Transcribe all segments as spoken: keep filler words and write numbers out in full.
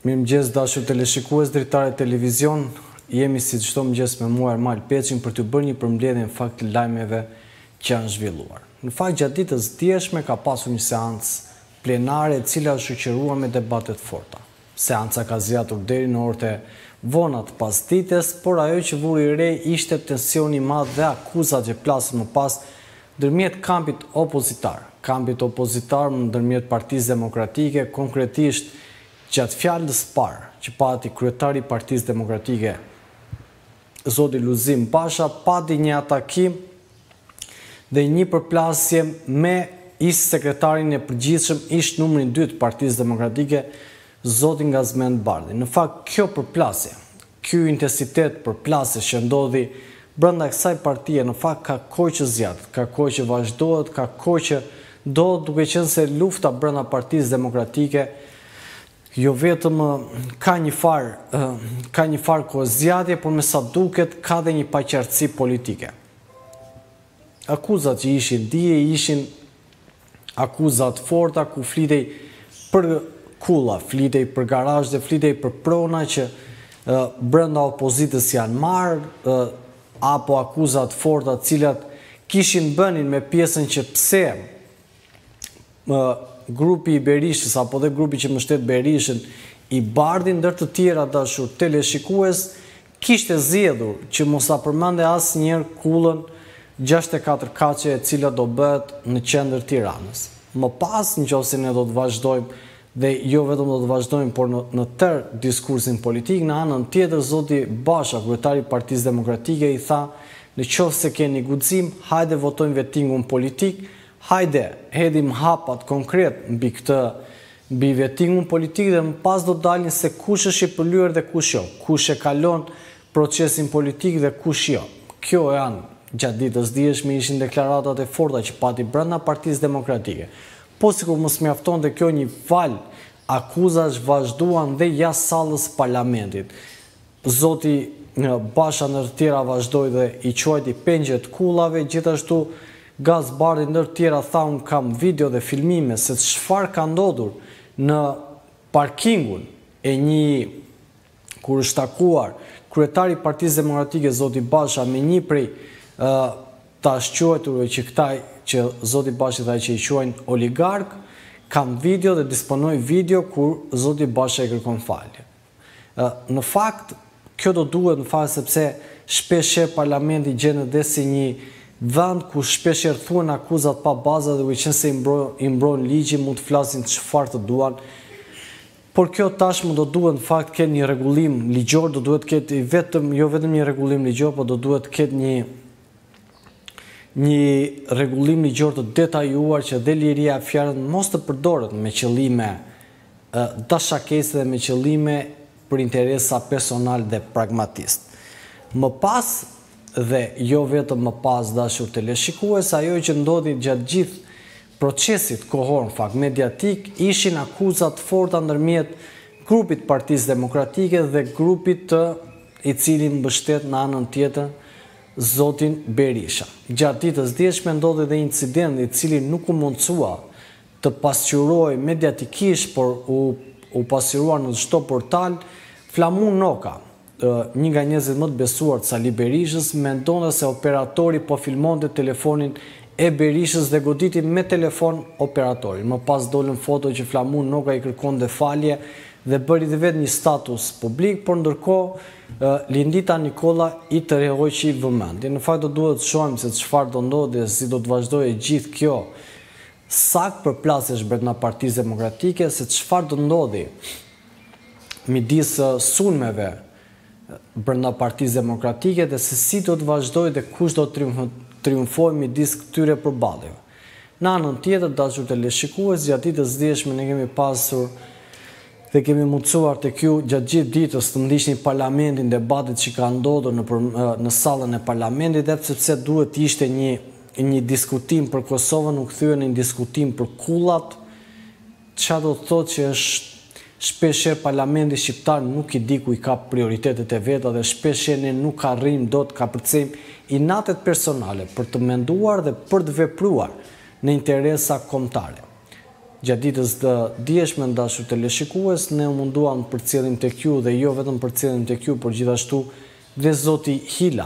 Mirëmëngjes dashur teleshikues, dritare televizion. Jemi si çdo mëngjes me mua Ermal Peçin për t'ju bërë një përmbledhje në fakt të lajmeve që janë zhvilluar. Në fakt gjatë ditës djeshme ka pasur një seancë plenare e cila është shoqëruar me debate të forta. Seanca ka zgjatur deri në orët e vona të pasdites, por ajo që vuri re ishte tensioni i madh dhe akuzat që plasën më pas ndërmjet kampit opozitar. Kampit opozitar ndërmjet Partisë Demokratike, konkretisht gjatë fjalës parë që pati kryetari i Partisë Demokratike, zoti Lulzim Basha, pati një atakim dhe një përplasje me ish sekretarin e përgjithshëm, ish numrin dy të Partisë Demokratike, zotin Gazmend Bardhi. Në fakt, kjo përplasje, ky intensitet përplasje që ndodhi brenda kësaj partie, në fakt ka kohë që zgjat, ka kohë që vazhdohet, ka kohë që ndodhet, duke qenë se lufta brenda Partisë Demokratike jo vetëm ka një farë ka një farë kohëzgjatje, por me sa duket ka dhe një paqartësi politike. Akuzat që ishin dije ishin akuzat forta ku flitej për kulla, flitej për garazhe, flitej për prona që brenda opozitës janë marrë, apo akuzat forta cilat kishin bënin me pjesën që pse grupi i Berishës, apo dhe grupi që mbështet Berishën, i Bardhin, ndër të tjera dashur teleshikues, kishte zgjedhur që mos ta përmende asnjëherë kullën gjashtëdhjetë e katër kaçe e cila do bëhet në qendër Tiranës. Më pas, nëse ne do të vazhdojmë dhe jo vetëm do të vazhdojmë, por në, në tërë diskursin politik, në anën tjetër zoti Basha, kryetari i Partisë Demokratike, i tha, në qoftë se keni guxim, hajde votojmë vettingun politik. Hajde, hedhim hapat konkret mbi këtë mbi vettingun politik dhe më pas do dalin se kush është i përlyer dhe kush jo, kush e kalon procesin politik dhe kush jo. Kjo janë gjatë ditës djeshme ishin deklaratat e forta që pati brenda Partisë Demokratike. Po sikur mos mjaftonte kjo një val akuzash vazhduan dhe jashtë sallës së parlamentit. Zoti Basha ndër të tjera vazhdoi dhe i quajti pengje të kullave, gjithashtu Gaz Bardhi ndër të tjera tha unë kam video dhe filmime se çfarë ka ndodhur në parkingun e një kur është takuar kryetari i Partisë Demokratike zoti Basha me një prej uh, tash quajturve që këta që zoti Basha tha që i quajnë oligark, kam video dhe disponoj video kur zoti Basha i kërkon falje. Uh, në fakt, kjo do duhet në fakt sepse shpesh parlamenti gjendet dhe si një vend ku shpesh thuhen akuzat pa baza dhe qenë se i mbrojnë ligji, mund të flasin çfarë të duan. Por kjo tashmë do duhet në fakt ketë një rregullim ligjor, do duhet ketë vetëm jo vetëm një rregullim ligjor, por do duhet ketë një një rregullim ligjor të detajuar që dhe liria e fjalës mos të përdoret me qëllime dashakese dhe me qëllime për interesa personal dhe pragmatist. Më pas dhe jo vetëm më pas dashur teleshikues, ajo që ndodhi gjatë gjithë procesit kohor në fakt mediatik ishin akuzat forta ndërmjet grupit Partisë Demokratike dhe grupit të i cili mbështet në anën tjetër zotin Berisha. Gjatë ditës djeshme ndodhi dhe incident i cili nuk u mundësua të pasqyroj mediatikisht, por u, u pasqyruar në çdo portal. Flamun Noka, një nga njerëzit më të besuar të Sali Berishës, mendonte se operatori po filmonte telefonin e Berishës dhe goditi me telefon operatorin. Më pas dolën foto që Flamun Noka i kërkonte falje dhe bëri dhe vetë një status publik, por ndërkohë Lindita Nikola i tërheqi vëmendjen. Në fakt do duhet të shohim se çfarë do ndodhi, si do të vazhdojë gjithë kjo sak përplasjesh brenda Partisë Demokratike, se çfarë do ndodhi midis sulmeve brenda Partisë Demokratike dhe se si do të vazhdojë dhe kush do të triumfojë midis këtyre përballjeve. Në anën tjetër, dashur teleshikues, gjatë ditës djeshme ne kemi pasur dhe kemi mundësuar të kjo gjatë gjithë ditës të ndiqni parlamentin, debatit që ka ndodhur në, në sallën e parlamentit, edhe sepse duhet ishte një, një diskutim për Kosovën, u kthye në një diskutim për kullat, çfarë do të thotë që është shpesher parlamenti shqiptar nuk i di ku i ka prioritetet e veta dhe shpesher ne nuk arrim do të ka përcejmë inatet personale për të menduar dhe për të vepruar në interesa kombëtare. gjatë ditës të dieshme, dashur teleshikues, ne munduam për përcjellim tek ju dhe jo vetëm përcjellim tek ju, por gjithashtu dhe zoti Hila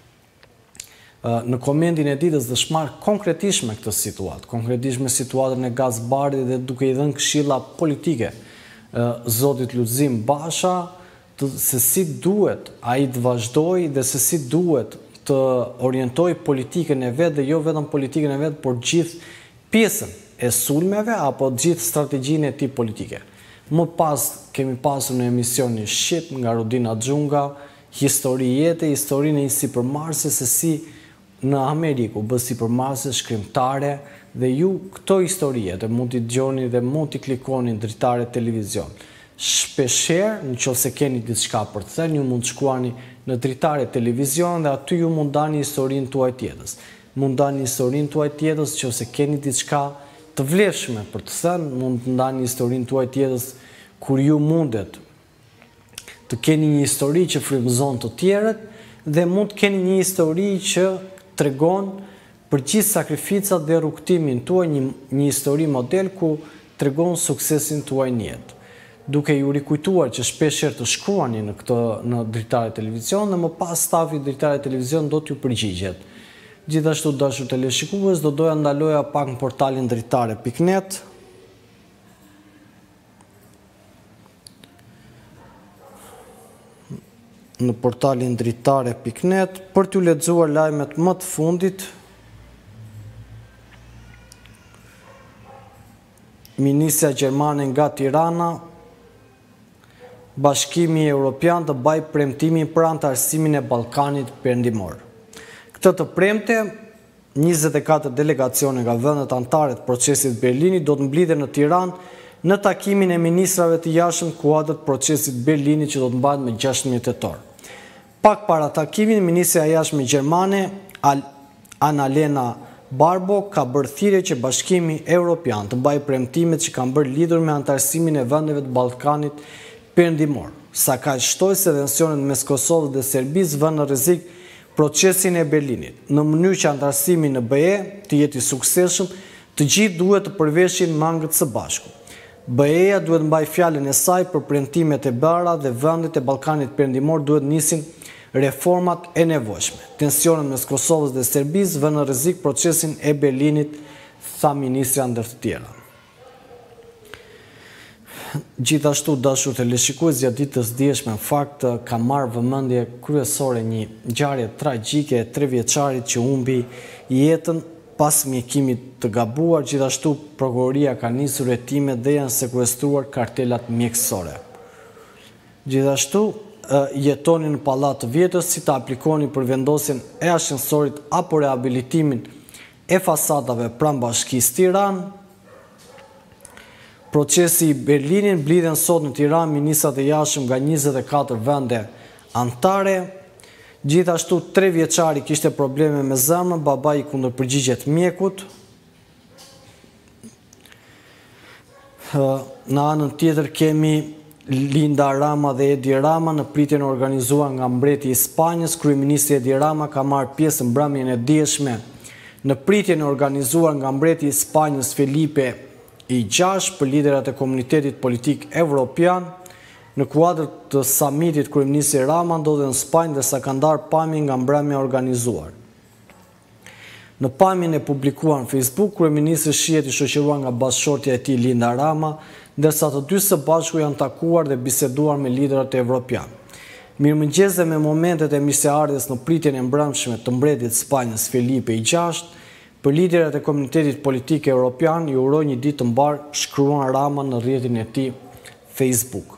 në komendin e ditës dëshmar konkretisht me këtë situatë, konkretisht me situatën e Gazbardit dhe duke i dhënë këshilla politike zotit Lulzim Basha, se si duhet ai të vazhdojë dhe se si duhet të orientojë politikën e vet dhe jo vetëm politikën e vet, por gjithë pjesën e sulmeve apo gjithë strategjinë e tij politike. Më pas kemi pasur në emisionin Shqip nga Rudina Xhunga, histori jete, historinë e një sipërmarrëse se si në Amerikë u bë sipërmarrëse shkrimtare dhe ju këto historiete mund t'i dëgjoni dhe mund t'i klikoni në Dritare Televizion. Shpeshherë, nëse keni diçka për të thënë, ju mund të shkuani në Dritare Televizion dhe aty ju mund dani historinë tuaj tjetës. Mund dani historinë tuaj tjetës nëse keni diçka të vlefshme për të thënë, mund të ndani historinë tuaj tjetës kur ju mundet të keni një histori që frymëzon të tjerët dhe mund të keni një histori që tregon për gjithë sakrificat dhe rrugtimin tuaj, një, një histori model ku tregon suksesin tuaj në jetë. Duke ju rikujtuar që shpeshherë të shkruani në këtë në Dritare Televizion dhe më pas stafi Dritare Televizion do t'ju përgjigjet. Gjithashtu dashur teleshikues, do doja ndaloja pak në portalin dritare pikë net. Në portalin dritare pikë net për t'ju lexuar lajmet më të fundit. Ministrja gjermane nga Tirana, Bashkimi Evropian të baj premtimin për antarësimin e Ballkanit Perëndimor. Këtë të premte, njëzet e katër delegacione nga vendet anëtare të procesit Berlinit do të mblidhen në Tiranë në takimin e ministrave të jashtëm kuadër të procesit Berlinit që do të mbahet më gjashtëdhjetë tetor. Pak para takimin, ministrja e jashtme gjermane Annalena Baerbock ka bërë thirrje që Bashkimi Evropian të mbajë premtimet që kanë bërë lidhur me antarësimin e vendeve të Ballkanit Perëndimor. Sa ka shtoj se tensionet mes Kosovës dhe Serbisë vënë në rrezik procesin e Berlinit. Në mënyrë që antarësimi në B E të jetë i suksesshëm, të gjithë duhet të përveshin mangët së bashku. B E-ja duhet mbajë fjalën e saj për premtimet e bëra dhe vendet e Ballkanit Perëndimor duhet nisin reformat e nevojshme. Tensionet mes Kosovës dhe Serbisë vënë në rrezik procesin e Berlinit, tha ministrja ndër të tjera. Gjithashtu dashur teleshikues, gjatë ditës dieshme në fakt ka marrë vëmendje kryesore një ngjarje tragjike e tre vjeçarit që humbi jetën pas mjekimit të gabuar. Gjithashtu prokuroria ka nisur hetimet dhe janë sekuestruar kartelat mjekësore. Gjithashtu jetoni në pallat të vjetër, si të aplikoni për vendosjen e ashensorit apo rehabilitimin e fasadave pranë Bashkisë Tiranë. Procesi i Berlinit mblidhen sot në Tiranë ministrat e jashtëm nga njëzet e katër vende anëtare. Gjithashtu tre vjeçari kishte probleme me zemrën, babai i kundërpërgjigjet mjekut. Në anën tjetër kemi Linda Rama dhe Edi Rama në pritjen e organizuar nga mbreti i Spanjës. Kryeministri Edi Rama ka marrë pjesë në mbrëmjen e dieshme në pritjen e organizuar nga mbreti i Spanjës Felipe i gjashtë për liderat e komunitetit politik evropian. Në kuadër të samitit kryeministri Rama ndodhet në Spanjë dhe sa ka ndarë pamjen nga mbrëmja organizuar. Në pamjen e publikuar në Facebook, kryeministri shihet i shoqëruar nga bashkëshortja e tij Linda Rama, ndërsa të dy së bashku janë takuar dhe biseduar me liderat evropian. Mirëmëngjes dhe me momentet e mirëseardhjes në pritjen e mbrëmshme të mbretit të Spanjës Felipe i gjashtë, për liderat e komunitetit politik evropian ju uroj një ditë të mbar, shkruan Rama në rrjetin e tij Facebook.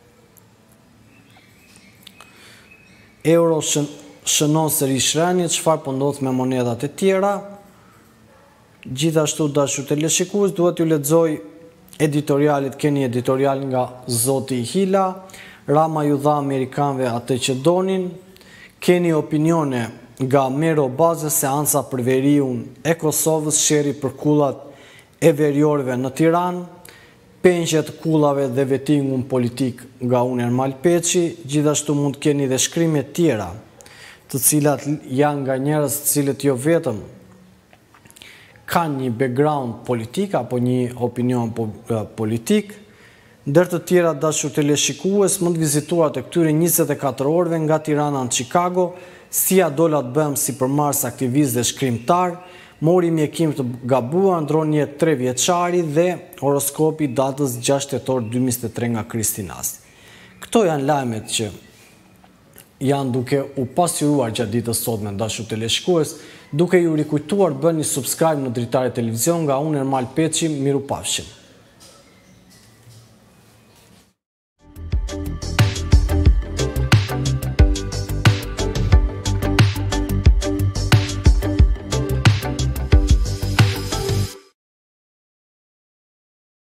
Euro shënon sërish rënje, çfarë po ndodh me monedat e tjera. Gjithashtu dashur teleshikues, duhet ju lexoj editorialit, keni editorial nga zoti Hila. Rama ju dha amerikanëve atë që donin. Keni opinione nga Mero Baze, seanca për veriun e Kosovës, sheri për kullat e veriorëve në Tiranë, pengjet kullave dhe vetingun politik nga Uner Malpeçi. Gjithashtu mund të keni dhe shkrimet tjera, të cilat janë nga njerëz të cilët jo vetëm kanë një background politik apo një opinion politik, ndër të tjera dashur teleshikues mund vizituar të këtyre njëzet e katër orëve nga Tirana në Chicago, si a dola të bëhem si përmars aktivist dhe shkrimtar, mori mjekim të gabuar, ndron një tre vjeçari dhe horoskopi datës gjashtë tetor dy mijë e njëzet e tre nga Kristinasi. Këto janë lajmet që janë duke u pasqyruar gjatë ditës sotme dashur teleshikues, duke ju rikujtuar bëni subscribe në Dritare Televizion nga unë Ermal Peçi, miru pafshim.